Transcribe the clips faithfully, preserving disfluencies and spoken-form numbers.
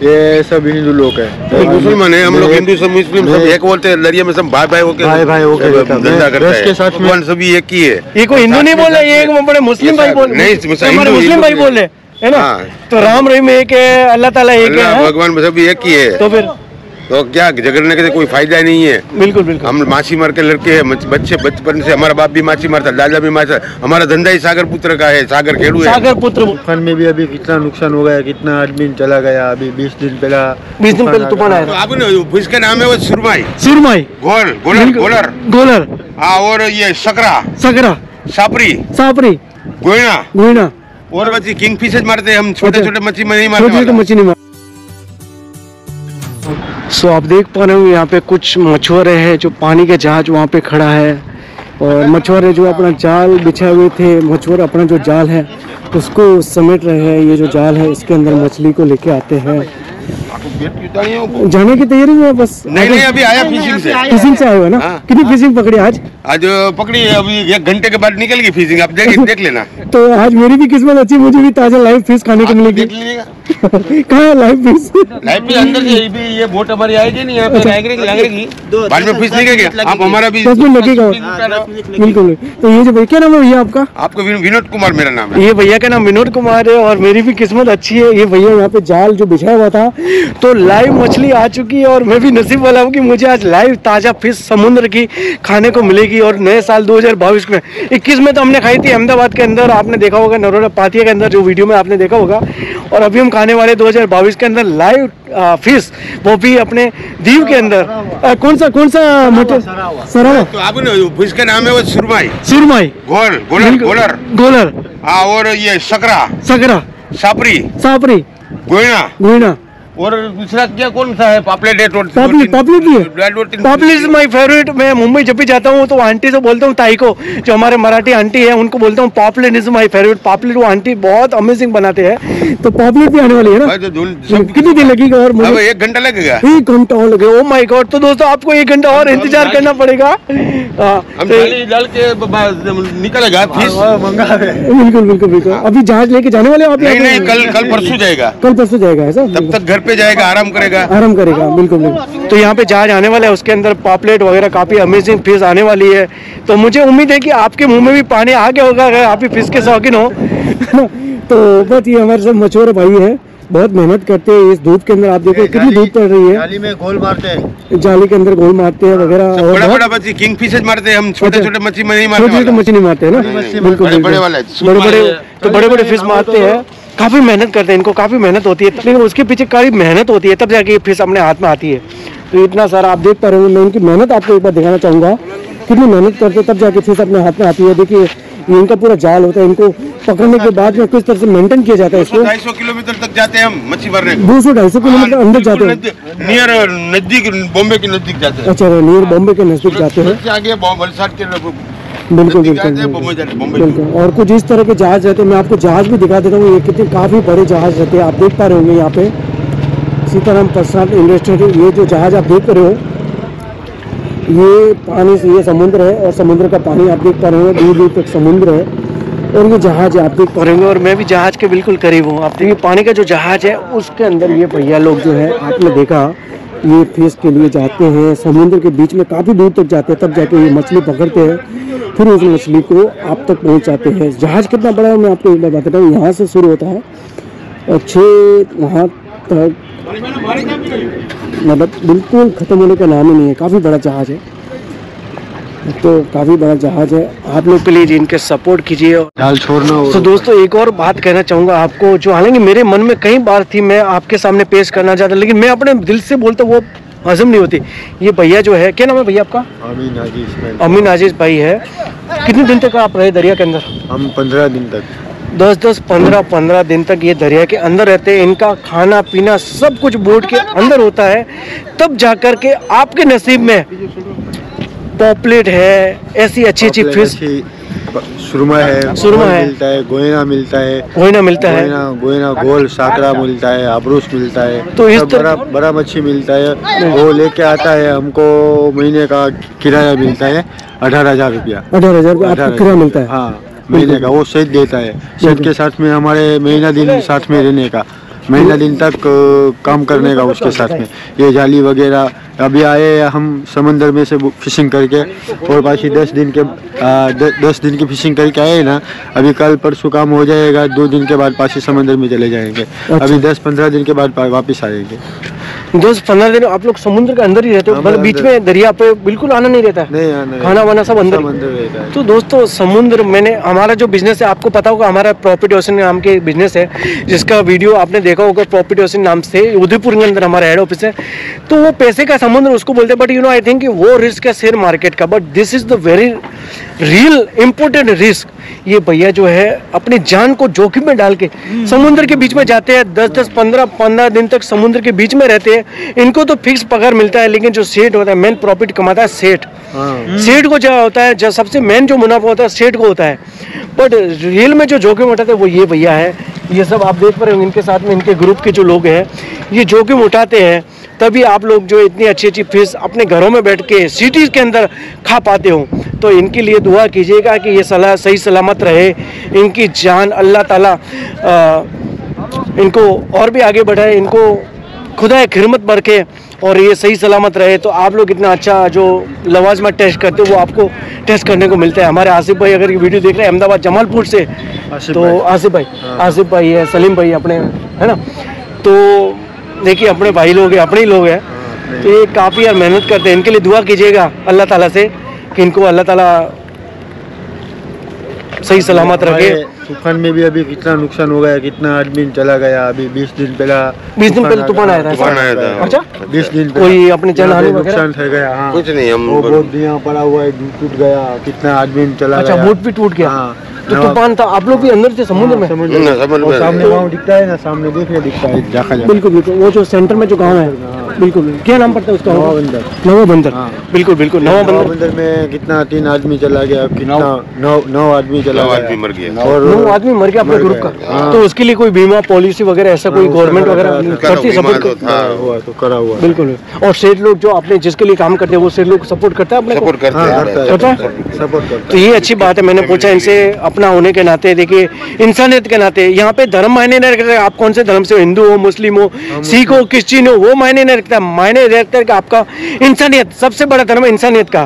ये सब हिंदू लोग है, मुसलमान है। हम लोग हिंदू सब मुस्लिम सब एक बोलते हैं, दरिया में सब भाई भाई होके भाई भाई होके धंधा करते हैं के साथ में सभी एक ही है। ये कोई हिंदू नहीं बोल रहे, ये बड़े मुस्लिम भाई बोल नहीं, हमारे मुस्लिम भाई बोल रहे है ना। तो राम रहीम एक है, अल्लाह ताला एक है, भगवान सभी एक ही है। तो फिर तो क्या झगड़ने के कोई फायदा ही नहीं है। बिल्कुल बिल्कुल। हम माछी मार के लड़के हैं, बच्चे बचपन से हमारा बाप भी माछी मारता, दादा भी माछी, हमारा धंधा ही सागर पुत्र का है, सागर खेड़ू है। सागर पुत्र तूफान में भी अभी कितना नुकसान हो गया, कितना आदमी चला गया। अभी बीस दिन पहला बीस दिन पहले तूफान आया। तो अब इसका नाम है वो सुरमाई, सुरमाई, गोल गोलर गोलर गोलर, हाँ, और ये सकरा सकरा, सापरी सापरी, गोइना गोइना, और मच्छी किंग फिशेज मारते हैं हम, छोटे छोटे मच्छी में नहीं मारते, छोटे छोटे मच्छी नहीं मारते। सो आप देख पा रहे हो यहाँ पे कुछ मछुआरे हैं, जो पानी के जहाज वहाँ पे खड़ा है, और मछुआरे जो अपना जाल बिछाए हुए थे, मछुआरे अपना जो जाल है उसको समेट रहे हैं। ये जो जाल है इसके अंदर मछली को लेके आते हैं। जाने की तैयारी में बस? नहीं नहीं, अभी आया फिशिंग से। फिशिंग से आए हो ना? हाँ, कितनी फिशिंग पकड़ी आज? आज पकड़ी अभी एक घंटे के बाद निकल गई फिशिंग, आप देख देख लेना। तो आज मेरी भी किस्मत अच्छी, मुझे भी ताजा लाइव फिश खाने को मिलेगी। कहाँ है लाइव फिश? लाइव फिश अंदर से भी, ये बोट हमारी आएगी नहीं यहाँ पे, लगेगी बाद में फिश निकलेगी। आप हमारा भी लगेगा बिल्कुल। तो ये जो भैया, क्या नाम है भैया आपका? आपको विनोद कुमार मेरा नाम है। ये भैया का नाम विनोद कुमार है, और मेरी भी किस्मत अच्छी है। ये भैया यहाँ पे जाल जो बिछाया हुआ था, तो लाइव मछली आ चुकी है, और मैं भी नसीब वाला हूँ कि मुझे आज लाइव ताजा फिश समुद्र की खाने को मिलेगी। और नए साल दो हज़ार बाईस में इक्कीस में तो हमने खाई थी अहमदाबाद के अंदर, आपने देखा होगा, नरोड़ा पातिया के अंदर जो वीडियो में आपने देखा होगा। और अभी हम खाने वाले दो हज़ार बाईस के अंदर लाइव फिश, वो भी अपने दीव के अंदर। आ, कौन सा कौन सा मटर? सरावा। तो आप फिश का नाम है वो सुरमाई, सुरमाई, गोल गोलर गोलर, गोलर, हाँ, और ये सकरा, सकरा, सापरी, सापरी, गोइना, गोइना, और दूसरा क्या कौन सा है? पापलेट है, पापलेट, पापलेट भी है। पापलेट इज माय फेवरेट। मैं मुंबई जब भी जाता हूँ तो आंटी से बोलता हूँ, ताई को, जो हमारे मराठी आंटी है, उनको बोलता हूँ पापलेट इज माय फेवरेट। पापलेट वो आंटी बहुत अमेजिंग बनाते हैं। तो पापलेट भी आने वाली है ना? कितनी देर लगेगा? और मुझे एक घंटा लगेगा। एक घंटा और लगेगा? Oh my god. तो दोस्तों आपको एक घंटा और इंतजार करना पड़ेगा। डाल के निकलेगा फिश। बिल्कुल बिल्कुल बिल्कुल। अभी जहाज लेके जाने वाले आप? नहीं नहीं, कल कल परसों जाएगा। कल परसों जाएगा ऐसा? तब तक घर पे जाएगा, आराम करेगा। आराम करेगा, बिल्कुल बिल्कुल। तो यहाँ पे जहाज आने वाला है, उसके अंदर पापलेट वगैरह काफी अमेजिंग फिश आने वाली है। तो मुझे उम्मीद है कि आपके मुंह में भी पानी आ गया होगा अगर आप भी फिश के शौकीन हो। तो बस ये हमारे सब मछुआरे भाई है, बहुत मेहनत करते हैं इस धूप के अंदर। आप देखो कितनी धूप पड़ रही है। जाली में गोल मारते हैं, जाली के अंदर गोल मारते हैं वगैरह। बड़ा बड़ा मछली किंग फिशेज मारते हैं हम, छोटे छोटे मछली में नहीं मारते। छोटे छोटे मछली नहीं मारते हैं ना? बिल्कुल बड़े बड़े वाले, बड़े बड़े तो बड़े बड़े फिश मारते हैं। काफी मेहनत करते हैं, इनको काफी मेहनत होती है, लेकिन उसके पीछे काफी मेहनत होती है, तब जाके ये फिश अपने हाथ में आती है। तो इतना सारा आप देख पा रहे हो, मैं उनकी मेहनत आपको एक बार दिखाना चाहूंगा, कितनी मेहनत करते हैं तब जाके फिश अपने हाथ में आती है। देखिए ये इनका पूरा जाल होता है, इनको पकड़ने के बाद में किस तरह से मेंटेन किया जाता है इसको। ढाई सौ किलोमीटर तक जाते हैं हम मच्छी मारने। दो सौ ढाई सौ किलोमीटर अंदर जाते हैं, नियर नजदीक, बॉम्बे के नजदीक जाते हैं। अच्छा, नियर बॉम्बे के नजदीक जाते हैं। आगे वलसाड के बिल्कुल बिल्कुल बिल्कुल। और कुछ इस तरह के जहाज रहते हैं, मैं आपको जहाज भी दिखा देता हूँ। ये कितने काफ़ी बड़े जहाज रहते हैं, आप देख पा रहे होंगे यहाँ पे सीताराम प्रसाद इंडस्ट्री। ये जो जहाज आप देख रहे हो, ये पानी से, ये समुद्र है, और समुद्र का पानी आप देख पा रहे हो, दूर दूर तक समुद्र है, और ये जहाज है आप देख पा रहे होंगे। और मैं भी जहाज के बिल्कुल करीब हूँ। आप देखिए पानी का जो जहाज है उसके अंदर ये भैया लोग जो है, आपने देखा, ये फिश के लिए जाते हैं समुद्र के बीच में, काफ़ी दूर तक जाते हैं, तब जाके ये मछली पकड़ते हैं, फिर उस मछली को आप तक पहुंचाते हैं। जहाज कितना बड़ा है मैं आपको एक बार बताता हूँ। यहाँ से शुरू होता है और छः वहाँ तक, मतलब बिल्कुल ख़त्म होने का नाम ही नहीं है। काफ़ी बड़ा जहाज है, तो काफ़ी बड़ा जहाज है। आप लोग प्लीज इनके सपोर्ट कीजिए, जाल छोड़ना। तो दोस्तों एक और बात कहना चाहूँगा आपको, जो हालांकि मेरे मन में कई बार थी, मैं आपके सामने पेश करना चाहता, लेकिन मैं अपने दिल से बोलता वो हजम नहीं होती। ये भैया जो है, क्या नाम है भैया आपका? अमीन आजीज। अमीन आजीज भाई है। कितने दिन तक आप रहे दरिया के अंदर? हम पंद्रह दिन तक, दस दस पंद्रह पंद्रह दिन तक ये दरिया के अंदर रहते हैं। इनका खाना पीना सब कुछ बोट के अंदर होता है, तब जाकर के आपके नसीब में पॉपलेट है, ऐसी अच्छी अच्छी फिश, सुरमा है, सुरमा है, मिलता है, गोयना मिलता है, गोयना मिलता है, गोयना, गोयना गोल, साकरा मिलता है, आबरूस मिलता है, तो इस बड़ा बड़ा मच्छी मिलता है। वो लेके आता है, हमको महीने का किराया मिलता है अठारह हजार रुपया। अठारह हजार रुपया किराया मिलता है? हाँ, महीने का। वो सेट देता है, सेट के साथ में हमारे महीना दिन साथ में रहने का, महीना दिन तक अ, काम करने का उसके साथ में। ये जाली वगैरह अभी आए हम समंदर में से फिशिंग करके और बाकी दस दिन के आ, द, दस दिन की फिशिंग करके आए ना। अभी कल परसों काम हो जाएगा, दो दिन के बाद पासी समंदर में चले जाएंगे। अभी दस पंद्रह दिन के बाद वापस आएंगे। दस पंद्रह दिन आप लोग समुद्र के अंदर ही रहते हो, मतलब बीच में दरिया पे बिल्कुल आना नहीं रहता है? नहीं आना, खाना वाना सब अंदर अंदर रहता है। तो दोस्तों समुद्र, मैंने हमारा जो बिजनेस है आपको पता होगा, हमारा प्रॉपर्टी ओशन नाम के बिजनेस है जिसका वीडियो आपने देखा होगा, प्रॉपर्टी ओशन नाम से उदयपुर के अंदर हमारा हेड ऑफिस है। तो वो पैसे का समुद्र उसको बोलते हैं, but you know I think वो रिस्क है शेयर मार्केट का, but this is the very real important risk. ये भैया जो है अपनी जान को जोखिम में डाल के समुद्र के बीच में जाते हैं, दस दस पंद्रह पंद्रह दिन तक समुद्र के बीच में रहते हैं। इनको तो फिक्स पगार मिलता है, लेकिन जो सेठ होता है मेन प्रॉफिट कमाता है सेठ। सेठ को जो होता है, जो सबसे मेन जो मुनाफा होता है सेठ को होता है, बट रियल में जो जोखिम उठाते हैं वो ये भैया है। ये सब आप देख पा रहे हो, इनके साथ में इनके ग्रुप के जो लोग हैं ये जोखिम उठाते हैं, तभी आप लोग जो इतनी अच्छी अच्छी फिश अपने घरों में बैठ के सिटीज़ के अंदर खा पाते हो। तो इनके लिए दुआ कीजिएगा कि ये सलाह सही सलामत रहे, इनकी जान अल्लाह ताला आ, इनको और भी आगे बढ़ाए, इनको खुदा खिदमत बरके और ये सही सलामत रहे। तो आप लोग इतना अच्छा जो लवाजमा टेस्ट करते हो वो आपको टेस्ट करने को मिलता है। हमारे आसिफ भाई अगर ये वीडियो देख रहे हैं अहमदाबाद जमालपुर से, तो आसिफ भाई आसिफ भाई है, सलीम भाई अपने, है ना। तो देखिए अपने भाई लोग हैं, अपने ही लोग हैं, तो ये काफ़ी यार मेहनत करते हैं। इनके लिए दुआ कीजिएगा अल्लाह ताला से कि इनको अल्लाह ताला सही सलामत रखे। तूफान में भी अभी कितना नुकसान हो गया, कितना आदमी चला गया। अभी बीस दिन पहला बीस दिन पहले तूफान आया था। तूफान आया था। अच्छा, बीस दिन कोई अपने जनहानि वगैरह नुकसान हो गया? हाँ, कुछ नहीं, हम वो बोट दिया पड़ा हुआ है, टूट गया, कितना आदमी चला अच्छा, गया। बोट भी टूट गया। हाँ, तो तूफान था, आप लोग भी अंदर थे समुद्र में? समुद्र ना, समझ में और सामने नहीं। गाँव दिखता है ना, सामने देखने दिखता है जाखा जाखा। बिल्कुल बिल्कुल, वो जो सेंटर में जो गाँव है, बिल्कुल। क्या नाम पड़ता है उसका? नवा बंदर। नवा बंदर, हाँ। बिल्कुल बिल्कुल, नवा नवा बंदर। बंदर में कितना तीन आदमी चला गया, कितना नौ नौ आदमी चला नौ गया, आदमी मर गया। और नौ आदमी मर गया अपने मर ग्रुप गया। का। हाँ। तो उसके लिए कोई बीमा पॉलिसी वगैरह ऐसा कोई हाँ, गवर्नमेंट उसका वगैरह करा- करती है, बीमा सपोर्ट तो था। हुआ तो करा हुआ है। बिल्कुल। और सेठ लोग जो अपने जिसके लिए काम करते हैं वो सेठ लोग सपोर्ट करता है अपने को? सपोर्ट करते हाँ, हैं। करता है, करता है? सपोर्ट करता तो ये अच्छी बात है। मैंने पूछा इनसे अपना होने के नाते, देखिए इंसानियत के नाते, यहाँ पे धर्म मायने नहीं रखता है आप कौन से धर्म से हो, हिंदू हो, मुस्लिम हो, सिख हो, क्रिश्चियन हो, वो मायने नहीं रखता। मायने रखता है कि आपका इंसानियत, सबसे बड़ा धर्म है इंसानियत का।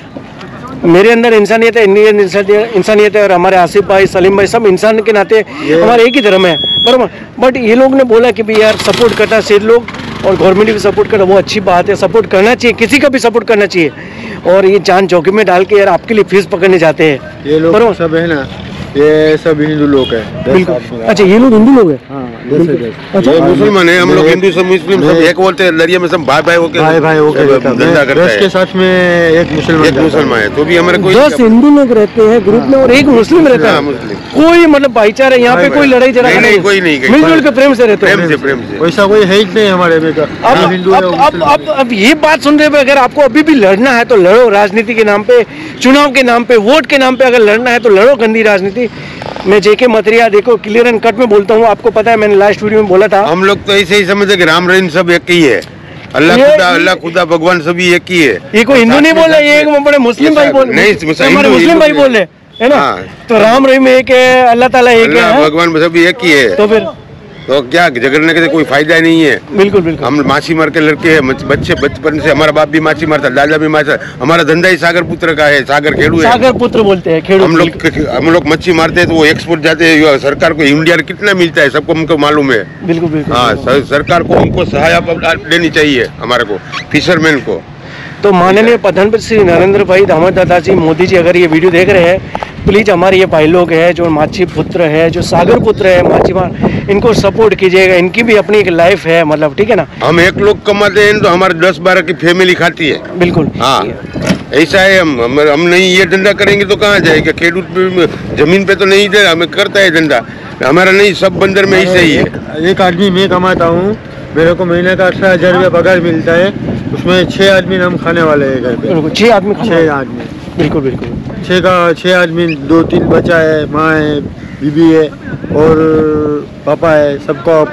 मेरे अंदर इंसानियत है, इंडियन इंसानियत है, और हमारे आसिफ भाई, सलीम भाई सब इंसान के नाते हमारे एक ही धर्म है, बराबर। बट ये लोग ने बोला कि भाई यार सपोर्ट करता है सेठ लोग और गवर्नमेंट भी सपोर्ट करता है, वो अच्छी बात है, सपोर्ट करना चाहिए, किसी का भी सपोर्ट करना चाहिए। और ये जान जोखिम में डाल के यार आपके लिए फीस पकड़ने जाते हैं, ये लोग बराबर। सब है ना, ये सब हिंदू लोग है। बिल्कुल। अच्छा, ये लोग हिंदू लोग हैं? हाँ, दस है, दस। अच्छा, ये मुसलमान है, हम लोग हिंदू सब मुस्लिम सब मैं- एक बोलते हैं, दरिया में सब भाई भाई होके भाई भाई होके रहता है। धंधा मैं करता दस के है। साथ में एक मुसलमान एक जाता है। मुसलमान है तो भी हमारे कोई दस हिंदू लोग रहते हैं ग्रुप में और एक मुस्लिम रहता हाँ, है। मुस्लिम। कोई मतलब भाईचारा यहाँ पे भाई- कोई लड़ाई झगड़ा नहीं, नहीं, नहीं, कोई नहीं, कोई- मिलजुल के प्रेम से रहते हैं। प्रेम से प्रेम से वैसा कोई है ही नहीं हमारे में का। अब ना हिंदू है, अब वो अब मुसलमान अब अब ये बात सुन रहे हो, अगर आपको अभी भी लड़ना है तो लड़ो, राजनीति के नाम पे, चुनाव के नाम पे, वोट के नाम पे अगर लड़ना है तो लड़ो गंदी राजनीति। मैं जेके मथुरिया, देखो क्लियर एंड कट में बोलता हूँ, आपको पता है मैंने लास्ट वीडियो में बोला था। हम लोग तो ऐसे ही समझते कि राम रहीम सब एक ही है, अल्लाह ये- खुदा अल्लाह खुदा भगवान सभी एक ही है। ये कोई हिंदू नहीं बोल रहे, ये एक बड़े मुस्लिम भाई बोल नहीं, हमारे हिंदू- मुस्लिम हिंदू भाई नहीं। बोल रहे है ना। हाँ। तो राम रहीम एक है, अल्लाह ताला एक है, अल्लाह हाँ? भगवान सभी एक ही है, तो फिर तो क्या झगड़ने का कोई फायदा नहीं है। बिल्कुल बिल्कुल। हम माछी मार के लड़के हैं, मच- बच्चे बचपन से, हमारा बाप भी माछी मारता, दादा भी माछी, हमारा धंधा ही सागर पुत्र का है, सागर खेड़ू है। सागर पुत्र बोलते हैं खेड़ू। हम लोग हम लोग मच्छी मारते हैं तो वो एक्सपोर्ट जाते हैं, सरकार को इंडिया में कितना मिलता है सबको हमको मालूम है। बिल्कुल बिल्कुल। हाँ, सर- सरकार को हमको सहायता देनी चाहिए हमारे को, फिशरमैन को। तो माननीय प्रधानमंत्री श्री नरेंद्र भाई दामोदर दादा जी मोदी जी अगर ये वीडियो देख रहे हैं, प्लीज हमारे ये भाई लोग हैं जो माछी पुत्र है, जो सागर पुत्र है, माछी मार, इनको सपोर्ट कीजिएगा। इनकी भी अपनी एक लाइफ है, मतलब ठीक है ना। हम एक लोग कमाते हैं तो हमारे दस बारह की फैमिली खाती है। बिल्कुल। हाँ, ऐसा है। हम हम, हम नहीं ये धंधा करेंगे तो कहाँ जाएगा, खेडूत पे जमीन पे तो नहीं दे, हमें करता है धंधा हमारा, नहीं सब बंदर में ऐसे ही है। एक, एक आदमी मैं कमाता हूँ, मेरे को महीने का अठारह हजार रुपया पगार मिलता है, उसमें छह आदमी हम खाने वाले हैं घर पे। बिल्कुल, छह आदमी खाना। छह आदमी, बिल्कुल बिल्कुल। छह का छह आदमी, दो तीन बच्चा है, माँ है, बीबी है और पापा है, सबको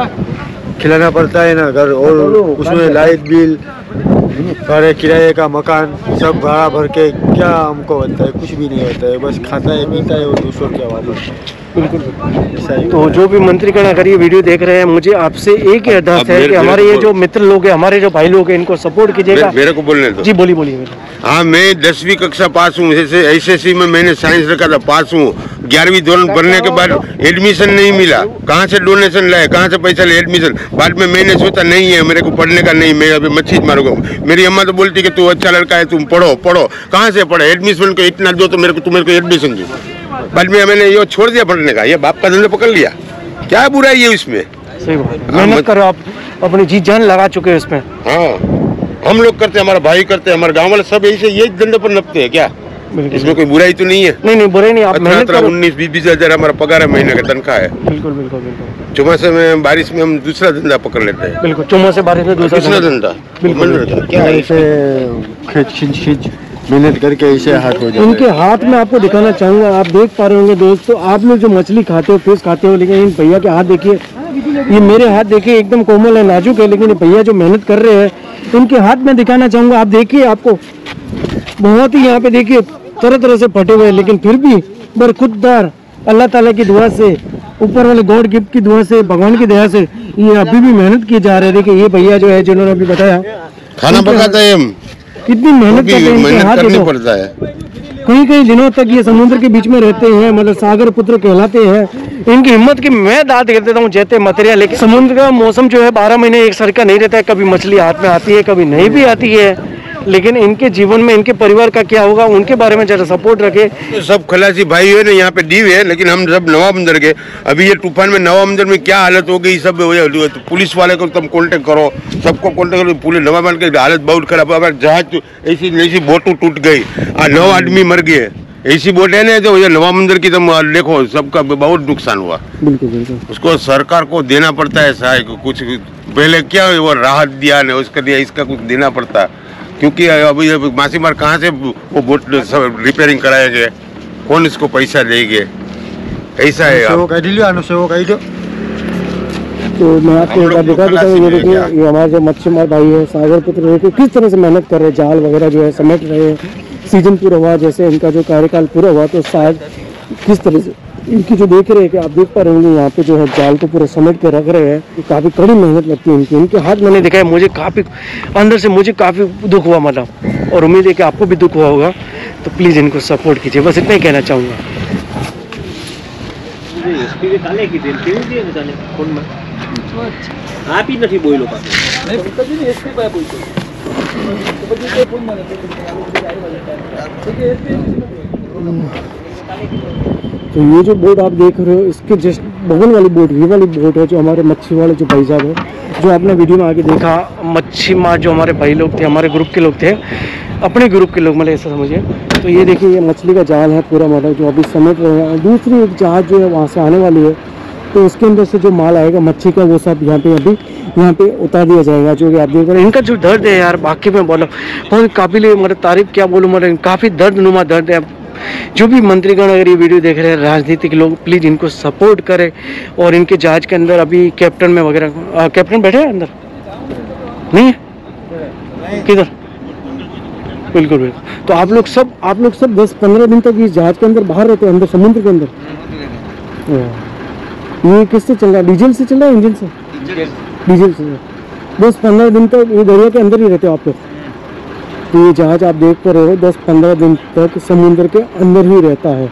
खिलाना पड़ता है ना घर। और उसमें लाइट बिल, सारे किराए का मकान सब भाड़ा भर के क्या हमको होता है, कुछ भी नहीं होता है, बस खाता है पीता है और दूसरों क्या वापस। बिल्कुल। तो जो भी मंत्रीगण अगर ये वीडियो देख रहे हैं, मुझे आपसे एक ही अरदास है कि हमारे ये जो मित्र लोग हैं, हमारे जो भाई लोग हैं, इनको सपोर्ट कीजिएगा। मेरे को बोलने दो। जी बोलिए बोलिए। हाँ, मैं दसवीं कक्षा पास हूँ, जैसे एस एस सी में मैंने साइंस रखा था, पास हूँ। ग्यारहवीं दौरान बनने के बाद एडमिशन नहीं मिला, कहाँ से डोनेशन लाए, कहाँ से पैसा ले एडमिशन। बाद में मैंने सोचा नहीं है मेरे को पढ़ने का, नहीं मैं अभी मच्छी मारूंगा। मेरी अम्मा तो बोलती कि तू अच्छा लड़का है, तुम पढ़ो पढ़ो। कहाँ से पढ़े, एडमिशन को इतना दो तो मेरे को, तुम्हें को एडमिशन दो। बाद में मैंने ये छोड़ दिया पढ़ने का, ये बाप का धंधा पकड़ लिया। क्या बुराई है इसमें? सही बात, मेहनत करो आप, अपनी जी जान लगा चुके हैं इसमें। हाँ, हम लोग करते हैं, हमारा भाई करते हैं, हमारे गांव वाले सब ऐसे ये धंधे पर नपते हैं। क्या इसमें कोई बुराई तो नहीं है? नहीं नहीं, बुराई नहीं। आप मेहनत करो। उन्नीस बीस बीस हजार हमारा पगार है, महीने का तनख्वाह है। बिल्कुल बिल्कुल बिल्कुल। चौमासे में, बारिश में हम दूसरा धंधा पकड़ लेते हैं। बिल्कुल, चौमासे बारिश में दूसरा धंधा। बिल्कुल। क्या ऐसे खींच खींच खींच मेहनत करके ऐसे हाथ हो जाए। इनके हाथ में आपको दिखाना चाहूंगा, आप देख पा रहे होंगे दोस्तों, आप लोग जो मछली खाते हो, फिश खाते हो, लेकिन इन भैया के हाथ देखिए, ये मेरे हाथ देखिए एकदम कोमल है, नाजुक है, लेकिन भैया जो मेहनत कर रहे हैं, इनके हाथ में दिखाना चाहूंगा। आप देखिए, आपको बहुत ही यहाँ पे देखिए तरह तरह से फटे हुए हैं, लेकिन फिर भी बरखुददार अल्लाह ताला की दुआ से, ऊपर वाले गॉड गिफ्ट की दुआ से, भगवान की दया से ये अभी भी मेहनत किए जा रहे हैं। देखिए ये भैया जो है, जिन्होंने अभी बताया खाना पकाता है, हम कितनी मेहनत करते हैं, इनके हाथ करनी पड़ता है। कई कई दिनों तक ये समुद्र के बीच में रहते हैं, मतलब सागर पुत्र कहलाते हैं। इनकी हिम्मत की मैं दाद दे देता हूँ जैते मतेरिया। लेकिन समुद्र का मौसम जो है बारह महीने एक सर का नहीं रहता है, कभी मछली हाथ में आती है, कभी नहीं भी आती है। लेकिन इनके जीवन में, इनके परिवार का क्या होगा, उनके बारे में जरा सपोर्ट रखे। तो सब खलासी भाई है ना यहाँ पे दीव है, लेकिन हम सब नवाबंदर के। अभी ये तूफान में नवाबंदर में क्या हालत हो गई, सब तो पुलिस वाले को तुम कांटेक्ट करो, सबको कांटेक्ट करो। पुलिस नवाबंदर की हालत बहुत खराब है। जहाज तो ऐसी ऐसी बोटों टूट गई, नौ आदमी मर गए। ऐसी बोट है ना जो ये नवाबंदर की, तुम देखो सबका बहुत नुकसान हुआ। बिल्कुल बिल्कुल। उसको सरकार को देना पड़ता है सहायक कुछ। पहले क्या वो राहत दिया ना, उसका दिया, इसका कुछ देना पड़ता है। क्योंकि अभी मासी मार कहाँ से वो बोट रिपेयरिंग कराएंगे, कौन इसको पैसा देंगे? ऐसा है। वो कह दिलियो, आनो से वो कह दो। तो मैं आपको एक बार दिखा देता हूँ। ये देखिए, ये हमारे जो मच्छीमार भाई है, सागर पुत्र है, किस तरह से मेहनत कर रहे हैं, जाल वगैरह जो है समेट रहे हैं। सीजन पूरा हुआ, जैसे इनका जो कार्यकाल पूरा हुआ, तो शायद किस तरह से इनकी जो देख रहे हैं कि आप देख पा रहे होंगे, यहाँ पे जो है जाल को पूरा समेट के रख रहे हैं। काफ़ी कड़ी मेहनत लगती है इनकी। इनके हाथ मैंने देखा है, मुझे काफ़ी अंदर से मुझे काफ़ी दुख हुआ, मतलब, और उम्मीद है कि आपको भी दुख हुआ होगा। तो प्लीज़ इनको सपोर्ट कीजिए, बस इतना ही कहना चाहूँगा। आप ही नहीं बोलो तो ये जो बोट आप देख रहे हो, इसके जस्ट बगल वाली बोट, ये वाली बोट है जो हमारे मच्छी वाले जो भाई साहब है, जो आपने वीडियो में आगे देखा, मच्छी मार जो हमारे भाई लोग थे, हमारे ग्रुप के लोग थे, अपने ग्रुप के लोग, मतलब ऐसा समझिए। तो ये देखिए, ये मछली का जाल है पूरा, मतलब जो अभी समेट रहे हैं। दूसरी एक जहाज जो है वहाँ से आने वाली है, तो उसके अंदर से जो माल आएगा मच्छी का, वो सब यहाँ पे अभी यहाँ पे उतार दिया जाएगा। जो कि आप देख रहे हैं, इनका जो दर्द है यार, बाकी में बोलो बहुत काबिल, मतलब तारीफ क्या बोलूँ, मतलब काफ़ी दर्दनुमा दर्द है। जो भी मंत्रीगण अगर ये वीडियो देख रहे हैं, राजनीतिक लोग, प्लीज़ इनको सपोर्ट करें। और इनके जहाज के अंदर अभी कैप्टन में वगैरह, कैप्टन बैठे हैं अंदर नहीं है, किधर? बिल्कुल बिल्कुल। तो आप लोग सब आप लोग सब दस पंद्रह दिन तक इस जहाज के अंदर बाहर रहते हैं, अंदर समुद्र के अंदर। ये किससे चल रहा है? डीजल से चल रहा है, इंजन से? डीजल से। दस पंद्रह दिन तक ये दरिया के अंदर ही रहते हो आप लोग। तो ये जहाज आप देख कर रहे हो, दस पंद्रह दिन तक समुद्र के अंदर ही रहता है।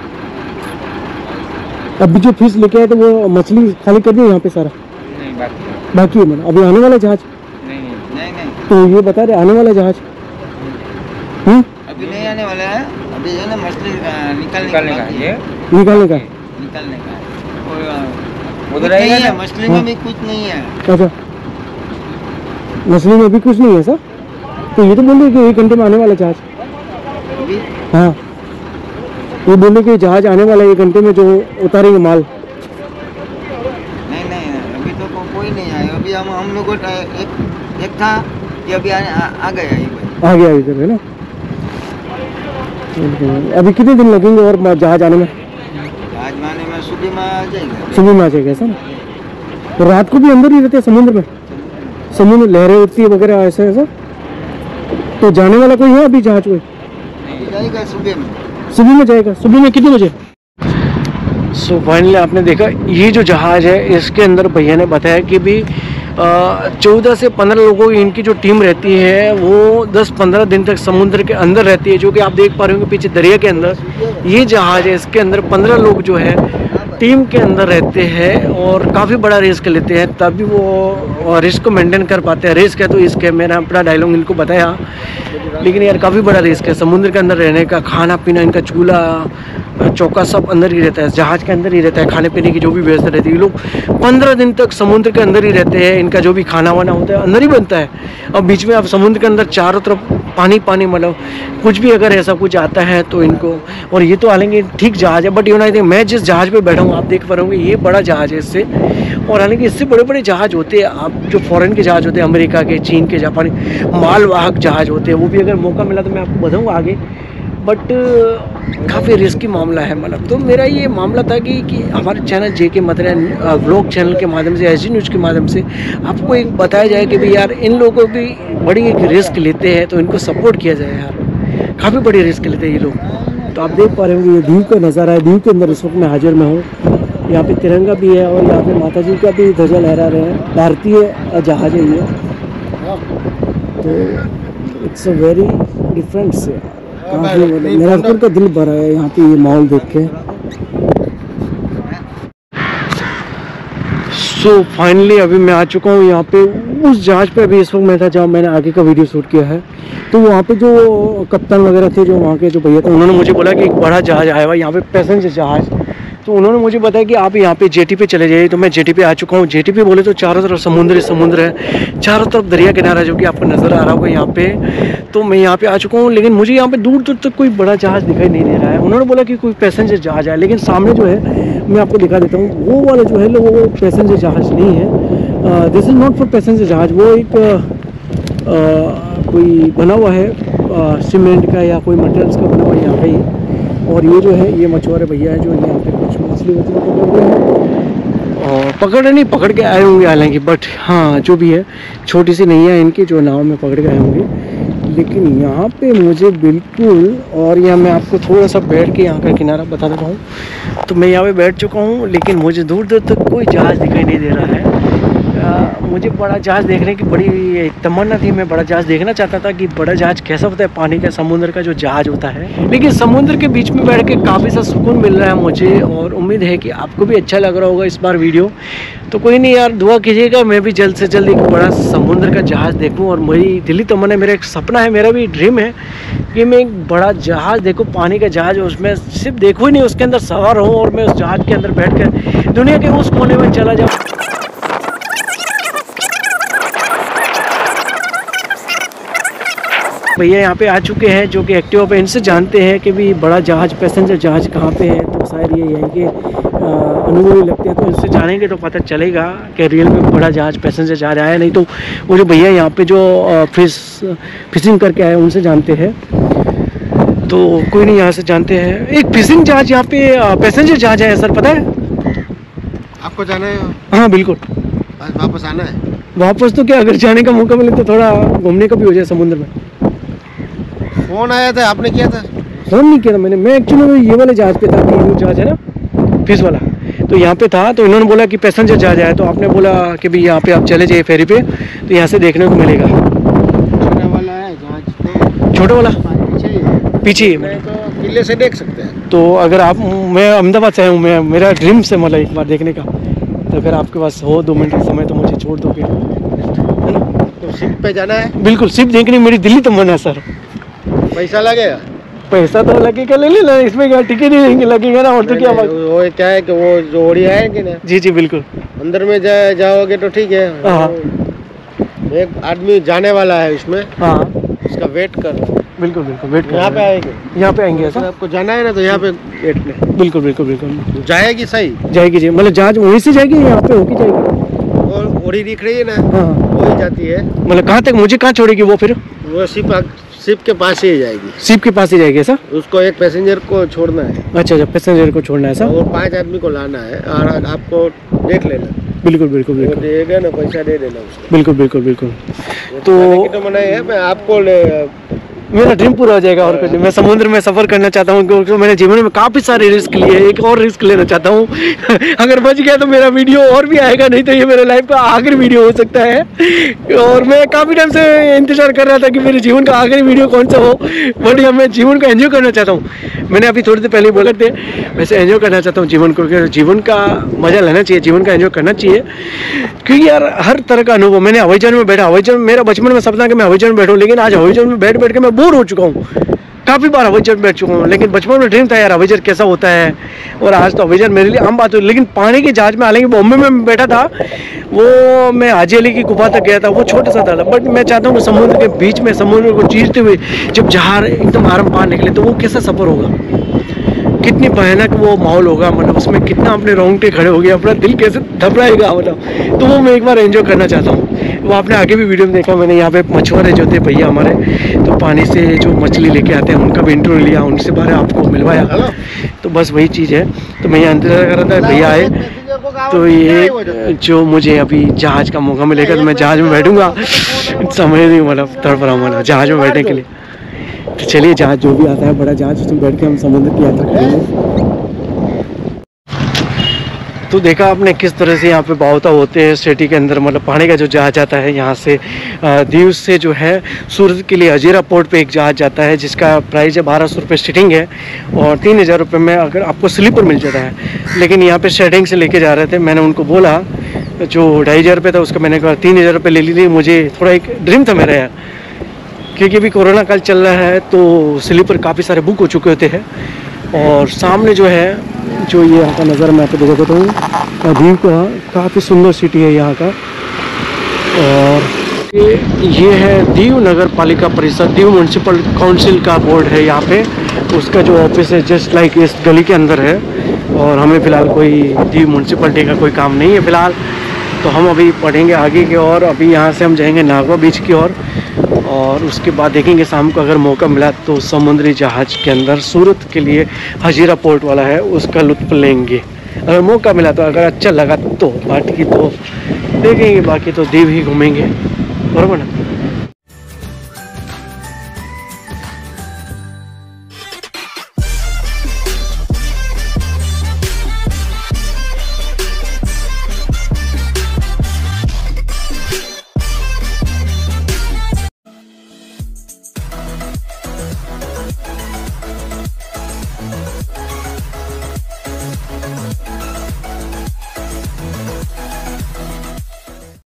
अभी जो फिश लेके आए तो वो मछली खाली कर दी यहाँ पे सारा? नहीं, बाकी बाकी है। मैंने अभी आने वाला जहाज? नहीं नहीं नहीं। तो ये बता रहे आने वाला जहाज? हम्म, अभी नहीं आने वाला है। अभी है ना मछली निकालने का, ये निकालने का निकालने का उधर है। मछली में भी कुछ नहीं है। अच्छा, मछली में भी कुछ नहीं है सर? तो ये तो बोल रहे कि एक घंटे में आने वाला जहाज? हाँ, ये बोले कि जहाज आने वाला है एक घंटे में, जो उतारेंगे माल। नहीं नहीं, अभी तो को, कोई नहीं आया। अभी हम हम लोग एक एक था कि अभी आ, आ, आ गया ये आ गया इधर, है ना? अभी कितने दिन लगेंगे और जहाज आने में? आज आने में सुबह में आ जाएगा। सुबह में आ जाएगा ऐसा ना? तो रात को भी अंदर ही रहते हैं समुद्र में? समुद्र लहरें उठती है वगैरह ऐसा ऐसा? तो जाने वाला कोई है अभी जहाज? कोई जाएगा सुबह में? सुबह में जाएगा। सुबह में कितने बजे? सो फाइनली आपने देखा ये जो जहाज़ है इसके अंदर भैया ने बताया कि भी चौदह से पंद्रह लोगों की इनकी जो टीम रहती है वो दस पंद्रह दिन तक समुद्र के अंदर रहती है, जो कि आप देख पा रहे होंगे पीछे दरिया के अंदर ये जहाज़ है। इसके अंदर पंद्रह लोग जो है टीम के अंदर रहते हैं और काफ़ी बड़ा रिस्क लेते हैं, तभी वो रिस्क को मेंटेन कर पाते हैं। रिस्क है तो इसके है, मैंने अपना डायलॉग इनको बताया, लेकिन यार काफ़ी बड़ा रिस्क है समुद्र के अंदर रहने का। खाना पीना इनका चूल्हा चौका सब अंदर ही रहता है, जहाज़ के अंदर ही रहता है, खाने पीने की जो भी व्यवस्था रहती है। ये लोग पंद्रह दिन तक समुद्र के अंदर ही रहते हैं, इनका जो भी खाना वाना होता है अंदर ही बनता है। और बीच में आप समुद्र के अंदर चारों तरफ पानी पानी, मतलब कुछ भी अगर ऐसा कुछ आता है तो इनको, और ये तो हालांकि ठीक जहाज़ है, बट यू नो मैं जिस जहाज़ पे बैठा हूँ आप देख पा रहे होंगे ये बड़ा जहाज़ है इससे, और हालांकि इससे बड़े बड़े जहाज़ होते हैं आप जो फॉरेन के जहाज़ होते हैं, अमेरिका के, चीन के, जापानी मालवाहक जहाज़ होते हैं, वो भी अगर मौका मिला तो मैं आपको बताऊँगा आगे। बट काफ़ी रिस्की मामला है, मतलब तो मेरा ये मामला था कि कि हमारे चैनल जे के मतलब व्लॉग चैनल के माध्यम से, एस जी न्यूज़ के माध्यम से आपको एक बताया जाए कि भाई यार इन लोगों की बड़ी एक रिस्क लेते हैं तो इनको सपोर्ट किया जाए यार, काफ़ी बड़ी रिस्क लेते हैं ये लोग। तो आप देख पा रहे होंगे ये दीव का नज़ारा है, दीव के अंदर इस वक्त मैं हाजिर में हूँ। यहाँ पे तिरंगा भी है और यहाँ पे माता जी का भी ध्वजा लहरा रहे हैं, भारतीय जहाज है ये। तो इट्स अ वेरी डिफरेंट से मेरा खुद का दिल भरा है यहाँ पे ये माहौल देख के। सो so, फाइनली अभी मैं आ चुका हूँ यहाँ पे उस जहाज़ पे। अभी इस वक्त मैं था जहाँ मैंने आगे का वीडियो शूट किया है, तो वहाँ पे जो कप्तान वगैरह थे, जो वहाँ के जो भैया थे, उन्होंने मुझे बोला कि एक बड़ा जहाज़ आया हुआ यहाँ पे, पैसेंजर जहाज़। तो उन्होंने मुझे बताया कि आप यहाँ पे जेटी पे चले जाइए। तो मैं जेटी पे आ चुका हूँ। जेटी पे बोले तो चारों तरफ समुद्र ही समुद्र है, चारों तरफ दरिया किनारा जो कि आपको नज़र आ रहा होगा यहाँ पे। तो मैं यहाँ पे आ चुका हूँ, लेकिन मुझे यहाँ पे दूर दूर तक कोई बड़ा जहाज़ दिखाई नहीं दे रहा है। उन्होंने बोला कि कोई पैसेंजर जहाज़ है, लेकिन सामने जो है मैं आपको दिखा देता हूँ, वो वाला जो है वो पैसेंजर जहाज़ नहीं है। This is not for passenger जहाज़, वो एक uh, कोई बना हुआ है सीमेंट का या कोई मटेरियल्स का बना हुआ है यहाँ पे। और ये जो है ये मछुआरे भैया है जो यहाँ पे कुछ मछली वछली पकड़ रहे हैं, और पकड़ नहीं पकड़ के आए होंगे हालांकि, बट हाँ जो भी है छोटी सी नैया है इनकी जो नाव में पकड़ के आए होंगे। लेकिन यहाँ पे मुझे बिल्कुल, और यहाँ मैं आपको थोड़ा सा बैठ के यहाँ का किनारा बता देता हूँ। तो मैं यहाँ पे बैठ चुका हूँ, लेकिन मुझे दूर दूर तक कोई जहाज़ दिखाई नहीं दे रहा है। आ, मुझे बड़ा जहाज़ देखने की बड़ी तमन्ना थी, मैं बड़ा जहाज़ देखना चाहता था कि बड़ा जहाज़ कैसा होता है, पानी का समुद्र का जो जहाज़ होता है। लेकिन समुद्र के बीच में बैठ के काफ़ी सा सुकून मिल रहा है मुझे, और उम्मीद है कि आपको भी अच्छा लग रहा होगा इस बार वीडियो। तो कोई नहीं यार, दुआ कीजिएगा मैं भी जल्द से जल्द एक बड़ा समुद्र का जहाज़ देखूँ। और मेरी दिली तमन्ना, मेरा एक सपना है, मेरा भी ड्रीम है कि मैं एक बड़ा जहाज़ देखूँ, पानी का जहाज़, उसमें सिर्फ देखूँ ही नहीं, उसके अंदर सवार हूँ और मैं उस जहाज़ के अंदर बैठ कर दुनिया के उस कोने में चला जाऊँ। भैया यहाँ पे आ चुके हैं जो कि एक्टिवा पे, इनसे जानते हैं कि भी बड़ा जहाज़, पैसेंजर जहाज़ कहाँ पे है। तो शायद ये यहीं के अनुभवी लगते हैं, तो इनसे जानेंगे तो पता चलेगा कि रियल में बड़ा जहाज़, पैसेंजर जहाज़ आया। नहीं तो वो जो भैया यहाँ पे जो फिश फिशिंग करके आए उनसे जानते हैं। तो कोई नहीं, यहाँ से जानते हैं। एक फिशिंग जहाज़ यहाँ पे पैसेंजर जहाज़ है सर, पता है आपको जाना है? हाँ बिल्कुल, वापस आना है। वापस तो क्या, अगर जाने का मौका मिले तो थोड़ा घूमने का भी हो जाए समुद्र में। फोन आया था, आपने किया था? फोन नहीं किया था मैंने, मैं एक्चुअली ये वाले जहाज़ पे था, ये जहाज़ है ना फिश वाला, तो यहाँ पे था। तो इन्होंने बोला कि पैसेंजर जहाज़ आया, तो आपने बोला कि भाई यहाँ पे आप चले जाइए फेरी पे, तो यहाँ से देखने को मिलेगा। छोटा वाला है जहाज़, छोटा वाला पीछे पीछे तो किले से देख सकते हैं। तो अगर आप, मैं अहमदाबाद से आया हूँ, मैं मेरा ड्रीम से मतलब एक बार देखने का, तो अगर आपके पास हो दो मिनट का समय तो मुझे छोड़ दोगे, है ना? तो शिप पे जाना है? बिल्कुल, शिप देखनी मेरी दिल्ली तमन्ना है सर। पैसा लगेगा? पैसा तो लगेगा, ले लेना, इसमें क्या टिकट ही लगेगा ना, और तो क्या बात। वो क्या है कि वो जो ओढ़िया है कि ना, जी जी बिल्कुल, अंदर में जा, जाओगे तो ठीक है। हाँ, एक आदमी जाने वाला है इसमें, हाँ उसका वेट कर रहा है। बिल्कुल बिल्कुल, वेट कर यहाँ पे आएंगे, यहाँ पे आएंगे ऐसा? आपको जाना है ना, तो यहाँ पे गेट में। बिल्कुल बिल्कुल बिल्कुल जाएगी, सही जाएगी जी, मतलब जहाज वहीं से जाएगी, यहाँ पे होगी जाएगी। और ओढ़ी दिख रही है ना, हाँ वही जाती है। मतलब कहाँ तक, मुझे कहाँ छोड़ेगी वो फिर? वो शिप शिप के पास ही जाएगी। शिप के पास ही जाएगी ऐसा? उसको एक पैसेंजर को छोड़ना है। अच्छा अच्छा, पैसेंजर को छोड़ना है ऐसा? और पांच आदमी को लाना है, और आपको देख लेना। बिल्कुल बिल्कुल बिल्कुल, देगा ना, पैसा दे देना उसको। बिल्कुल बिल्कुल बिल्कुल। तो तो मना है, मैं आपको मेरा ड्रीम पूरा हो जाएगा और कुछ नहीं। मैं समुद्र में सफ़र करना चाहता हूँ क्योंकि मैंने जीवन में काफ़ी सारे रिस्क लिए, एक और रिस्क लेना चाहता हूँ अगर बच गया तो मेरा वीडियो और भी आएगा, नहीं तो ये मेरे लाइफ का आखिरी वीडियो हो सकता है। और मैं काफ़ी टाइम से इंतजार कर रहा था कि मेरे जीवन का आखिरी वीडियो कौन सा हो, बट मैं जीवन को एंजॉय करना चाहता हूँ। मैंने अभी थोड़ी देर पहले बोले थे, वैसे एंजॉय करना चाहता हूँ जीवन को, जीवन का मज़ा लेना चाहिए, जीवन का एंजॉय करना चाहिए। क्योंकि यार हर तरह का अनुभव, मैंने हवाई जहाज में बैठा, हवाई जहाज मेरा बचपन में सपना कि मैं हवाई जहाज में बैठूँ, लेकिन आज हवाई जहाज में बैठ बैठ के मैं बोर हो चुका हूँ। काफ़ी बार हवाई जहाज में बैठ चुका हूँ, लेकिन बचपन में ड्रीम था यार हवाई जहाज कैसा होता है, और आज तो हवाई जहाज मेरे लिए आम बात हुई। लेकिन पानी के जहाज में, हालांकि बॉम्बे में बैठा था, वो मैं हाजी अली की गुफा तक गया था, वो छोटा सा था, बट मैं चाहता हूँ कि समुद्र के बीच में, समुद्र को चीरते हुए जब जहाज एकदम आराम पार निकले तो वो कैसा सफ़र होगा, कितनी भयानक वो माहौल होगा, मतलब उसमें कितना अपने रोंगटे खड़े हो गए, अपना दिल कैसे घबराएगा, मतलब तो वो मैं एक बार एंजॉय करना चाहता हूँ। वो आपने आगे भी वीडियो में देखा, मैंने यहाँ पे मछुआरे जो थे भैया हमारे, तो पानी से जो मछली लेके आते हैं उनका भी इंटरव्यू लिया, उनसे बारे आपको मिलवाया, तो बस वही चीज़ है। तो मैं यहाँ इंतजार कर रहा था भैया आए, तो ये जो मुझे अभी जहाज़ का मौका मिलेगा तो मैं जहाज़ में बैठूँगा, समझ नहीं मतलब तड़पड़ा मतलब जहाज़ में बैठने के लिए। तो चलिए जहाज जो भी आता है बड़ा जहाज, उसमें बैठ के हम समुद्र की यात्रा करेंगे। तो देखा आपने किस तरह से यहाँ पे बहावता होते हैं सिटी के अंदर, मतलब पानी का जो जहाज आता है यहाँ से दीव से जो है सूरत के लिए हजीरा पोर्ट पे एक जहाज जाता है, जिसका प्राइस है बारह सौ रुपये सीटिंग है, और तीन हज़ार रुपये में अगर आपको स्लीपर मिल जाता है। लेकिन यहाँ पे शेडिंग से लेके जा रहे थे, मैंने उनको बोला जो ढाई हज़ार रुपये था उसका मैंने कहा तीन हज़ार रुपये ले लीजिए, मुझे थोड़ा एक ड्रीम था मेरा यार, क्योंकि अभी कोरोना काल चल रहा है तो स्लीपर काफ़ी सारे बुक हो चुके होते हैं। और सामने जो है जो ये यहाँ का नज़ारा मैं आपको दिखा देता हूँ, दीव का काफ़ी सुंदर सिटी है यहाँ का। और ये ये है दीव नगर पालिका परिषद, दीव म्यूनसिपल काउंसिल का बोर्ड है यहाँ पे, उसका जो ऑफिस है जस्ट लाइक इस गली के अंदर है। और हमें फ़िलहाल कोई दीव म्यूनसिपलिटी का कोई काम नहीं है फ़िलहाल, तो हम अभी पढ़ेंगे आगे की ओर। अभी यहाँ से हम जाएंगे नागवा बीच की ओर, और उसके बाद देखेंगे शाम को अगर मौका मिला तो समुद्री जहाज़ के अंदर सूरत के लिए हजीरा पोर्ट वाला है उसका लुत्फ़ लेंगे, अगर मौका मिला तो। अगर अच्छा लगा तो बाकी तो देखेंगे, बाकी तो दीव ही घूमेंगे, बराबर ना।